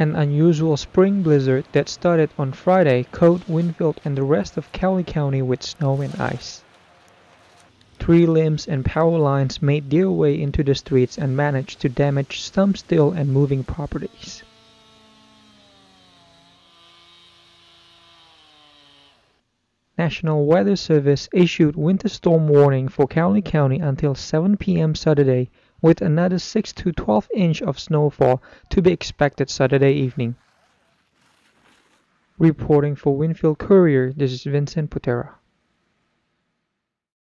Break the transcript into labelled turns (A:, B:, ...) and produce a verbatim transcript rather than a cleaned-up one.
A: An unusual spring blizzard that started on Friday coated Winfield and the rest of Cowley County with snow and ice. Tree limbs and power lines made their way into the streets and managed to damage some still and moving properties. National Weather Service issued winter storm warning for Cowley County until seven p m Saturday, with another six to twelve inch of snowfall to be expected Saturday evening. Reporting for Winfield Courier, this is Vincent Putera.